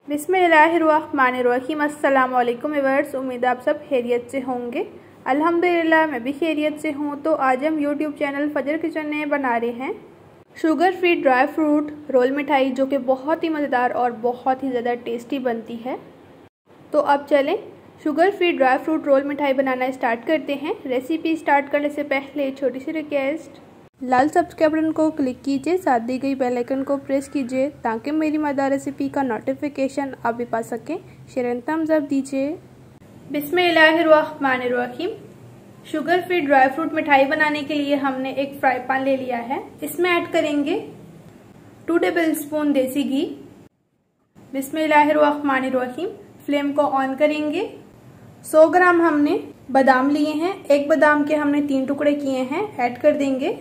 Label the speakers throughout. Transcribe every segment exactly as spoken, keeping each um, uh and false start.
Speaker 1: बिस्मिल्लाहिर्रहमानिर्रहीम। अस्सलाम वालेकुम व्यूअर्स, उम्मीद आप सब खैरियत से होंगे। अल्हम्दुलिल्लाह मैं भी खैरियत से हूँ। तो आज हम यूट्यूब चैनल फजर किचन में बना रहे हैं sugar free dry fruit roll मिठाई, जो कि बहुत ही मज़ेदार और बहुत ही ज़्यादा टेस्टी बनती है। तो अब चलें sugar free dry fruit roll मिठाई बनाना स्टार्ट करते हैं। रेसिपी स्टार्ट करने से पहले छोटी सी रिक्वेस्ट, लाल सब्सक्राइब बटन को क्लिक कीजिए, साथ दी गई बेल आइकन को प्रेस कीजिए ताकि मेरी मज़ेदार रेसिपी का नोटिफिकेशन आप भी पा सकें। शेयर एंड थम्स अप दीजिए। बिस्मिल्लाहिर्रहमानिर्रहीम। शुगर फ्री ड्राई फ्रूट मिठाई बनाने के लिए हमने एक फ्राई पैन ले लिया है। इसमें ऐड करेंगे टू टेबल स्पून देसी घी। बिस्मिल्लाहिर्रहमानिर्रहीम। फ्लेम को ऑन करेंगे। सौ ग्राम हमने बादाम लिए हैं, एक बादाम के हमने तीन टुकड़े किए हैं, ऐड कर देंगे।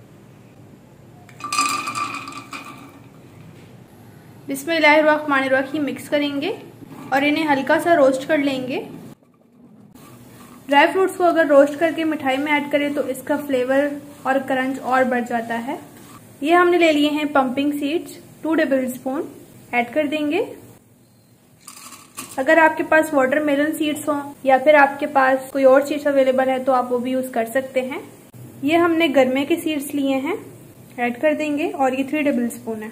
Speaker 1: बिस्मिल्लाहिर्रहमानिर्रहीम मिक्स करेंगे और इन्हें हल्का सा रोस्ट कर लेंगे। ड्राई फ्रूट्स को अगर रोस्ट करके मिठाई में ऐड करें तो इसका फ्लेवर और क्रंच और बढ़ जाता है। ये हमने ले लिए हैं pumpkin seeds, two tablespoon add कर देंगे। अगर आपके पास वाटरमेलन सीड्स हो या फिर आपके पास कोई और सीड्स अवेलेबल है तो आप वो भी यूज कर सकते हैं। ये हमने गरमे के सीड्स लिए हैं, ऐड कर देंगे और ये थ्री टेबल स्पून है।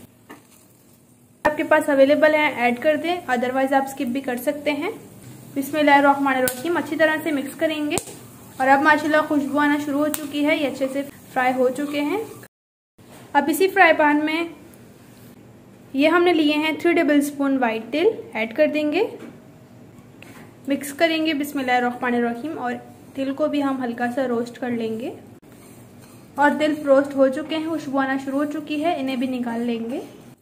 Speaker 1: आपके पास अवेलेबल है ऐड कर दें, अदरवाइज आप स्किप भी कर सकते हैं। बिस्मिल्लाहिर्रहमानिर्रहीम अच्छी तरह से मिक्स करेंगे और अब माशाल्लाह खुशबू आना शुरू हो चुकी है, ये अच्छे से फ्राई हो चुके हैं। अब इसी फ्राई पैन में ये हमने लिए हैं थ्री टेबल स्पून वाइट तिल, ऐड कर देंगे, मिक्स करेंगे बिस्मिल्लाहिर्रहमानिर्रहीम और तिल को भी हम हल्का सा रोस्ट कर लेंगे। और तिल रोस्ट हो चुके हैं, खुशबू आना शुरू हो चुकी है, इन्हें भी निकाल लेंगे।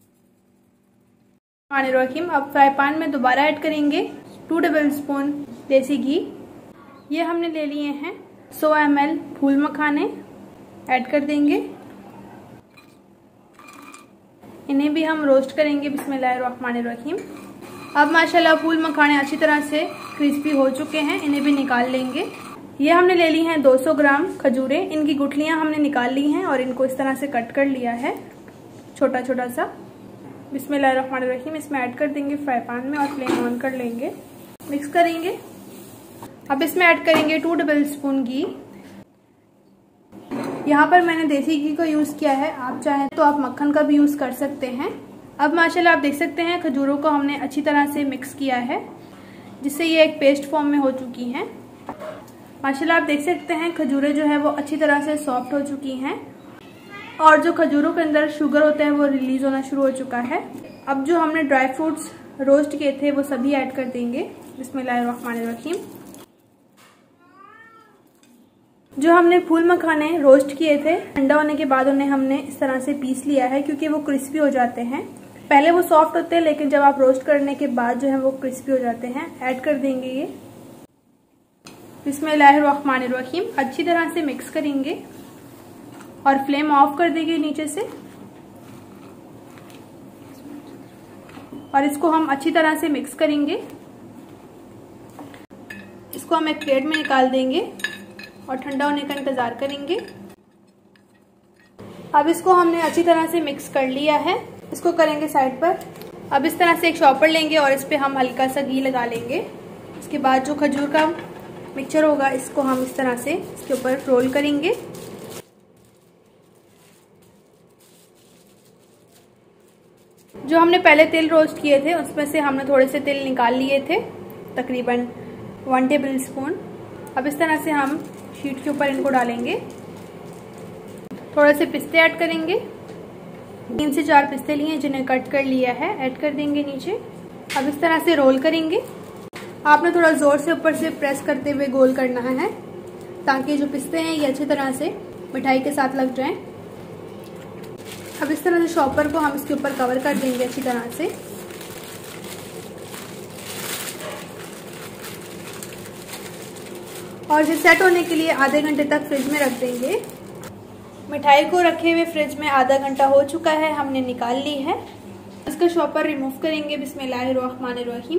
Speaker 1: रहीम अब फ्राई पैन में दोबारा ऐड करेंगे टू टेबल स्पून देसी घी। ये हमने ले लिए हैं सौ एम एल फूल मखाने, ऐड कर देंगे, इन्हें भी हम रोस्ट करेंगे बिस्मिल्लाहिर्रहमानिर्रहीम। अब माशाल्लाह फूल मखाने अच्छी तरह से क्रिस्पी हो चुके हैं, इन्हें भी निकाल लेंगे। ये हमने ले ली हैं दो सौ ग्राम खजूरें, इनकी गुठलियां हमने निकाल ली हैं और इनको इस तरह से कट कर लिया है छोटा छोटा सा। बिस्मिल्लाहिर्रहमानिर्रहीम इसमें ऐड कर देंगे फ्राई पैन में और फ्लेम ऑन कर लेंगे, मिक्स करेंगे। अब इसमें ऐड करेंगे टू टेबल स्पून घी। यहाँ पर मैंने देसी घी का यूज किया है, आप चाहें तो आप मक्खन का भी यूज कर सकते हैं। अब माशाल्लाह आप देख सकते हैं खजूरों को हमने अच्छी तरह से मिक्स किया है, जिससे ये एक पेस्ट फॉर्म में हो चुकी हैं। माशाल्लाह आप देख सकते हैं खजूरें जो है वो अच्छी तरह से सॉफ्ट हो चुकी हैं और जो खजूरों के अंदर शुगर होता है वो रिलीज होना शुरू हो चुका है। अब जो हमने ड्राई फ्रूट्स रोस्ट किए थे वो सभी ऐड कर देंगे बिस्मिल्लाहिर्रहमानिर्रहीम। जो हमने फूल मखाने रोस्ट किए थे, ठंडा होने के बाद उन्हें हमने इस तरह से पीस लिया है क्योंकि वो क्रिस्पी हो जाते हैं। पहले वो सॉफ्ट होते हैं लेकिन जब आप रोस्ट करने के बाद जो है वो क्रिस्पी हो जाते हैं। ऐड कर देंगे ये बिस्मिल्लाहिर्रहमानिर्रहीम, अच्छी तरह से मिक्स करेंगे और फ्लेम ऑफ कर देंगे नीचे से और इसको हम अच्छी तरह से मिक्स करेंगे। इसको हम एक प्लेट में निकाल देंगे और ठंडा होने का इंतजार करेंगे। अब इसको हमने अच्छी तरह से मिक्स कर लिया है, इसको करेंगे साइड पर। अब इस तरह से एक शॉपर लेंगे और इस पे हम हल्का सा घी लगा लेंगे। इसके बाद जो खजूर का मिक्सचर होगा इसको हम इस तरह से इसके ऊपर रोल करेंगे। जो हमने पहले तिल रोस्ट किए थे उसमें से हमने थोड़े से तिल निकाल लिए थे, तकरीबन वन टेबल स्पून। अब इस तरह से हम शीट के ऊपर इनको डालेंगे। थोड़े से पिस्ते ऐड करेंगे, तीन से चार पिस्ते लिए जिन्हें कट कर लिया है, ऐड कर देंगे नीचे। अब इस तरह से रोल करेंगे। आपने थोड़ा जोर से ऊपर से प्रेस करते हुए गोल करना है ताकि जो पिस्ते हैं ये अच्छी तरह से मिठाई के साथ लग जाएं। अब इस तरह से शॉपर को हम इसके ऊपर कवर कर देंगे अच्छी तरह से। और इसे सेट होने के लिए आधे घंटे तक फ्रिज में रख देंगे। मिठाई को रखे हुए फ्रिज में आधा घंटा हो चुका है, हमने निकाल ली है। इसका शॉपर रिमूव करेंगे बिस्मिल्लाहिर्रहमानिर्रहीम।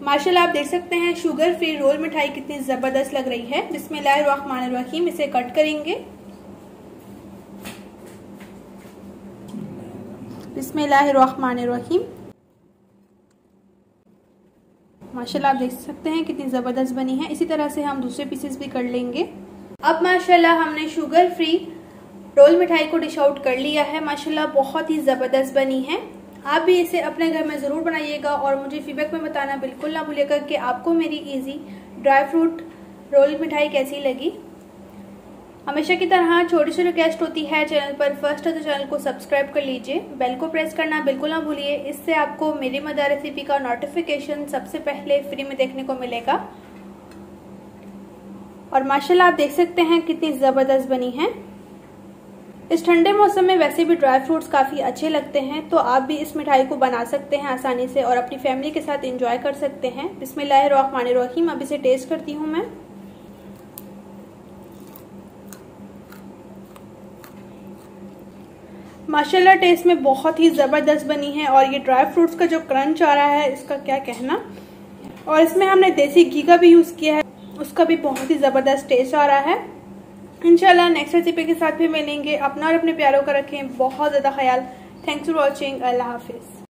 Speaker 1: माशाल्लाह आप देख सकते हैं शुगर फ्री रोल मिठाई कितनी जबरदस्त लग रही है। बिस्मिल्लाहिर्रहमानिर्रहीम, इसे कट करेंगे। बिस्मिल्लाहिर्रहमानिर्रहीम। माशाल्लाह आप देख सकते हैं कितनी ज़बरदस्त बनी है। इसी तरह से हम दूसरे पीसेस भी कर लेंगे। अब माशाल्लाह हमने शुगर फ्री रोल मिठाई को डिश आउट कर लिया है। माशाल्लाह बहुत ही ज़बरदस्त बनी है। आप भी इसे अपने घर में ज़रूर बनाइएगा और मुझे फीडबैक में बताना बिल्कुल ना भूलिएगा कि आपको मेरी इजी ड्राई फ्रूट रोल मिठाई कैसी लगी। हमेशा की तरह छोटी सी रिक्वेस्ट होती है, चैनल पर फर्स्ट है तो चैनल को सब्सक्राइब कर लीजिए, बेल को प्रेस करना बिल्कुल ना भूलिए। इससे आपको मेरी मज़ा रेसिपी का नोटिफिकेशन सबसे पहले फ्री में देखने को मिलेगा। और माशाल्लाह आप देख सकते हैं कितनी ज़बरदस्त बनी है। इस ठंडे मौसम में वैसे भी ड्राई फ्रूट्स काफ़ी अच्छे लगते हैं, तो आप भी इस मिठाई को बना सकते हैं आसानी से और अपनी फैमिली के साथ एंजॉय कर सकते हैं। बिस्मिल्लाहिर्रहमानिर्रहीम। अब इसे टेस्ट करती हूँ मैं। माशाल्लाह टेस्ट में बहुत ही ज़बरदस्त बनी है और ये ड्राई फ्रूट्स का जो क्रंच आ रहा है इसका क्या कहना। और इसमें हमने देसी घी का भी यूज़ किया है, उसका भी बहुत ही ज़बरदस्त टेस्ट आ रहा है। इंशाल्लाह नेक्स्ट रेसिपी के साथ भी मिलेंगे। अपना और अपने प्यारों का रखें बहुत ज़्यादा ख्याल। Thanks for watching. अल्लाह हाफिज़।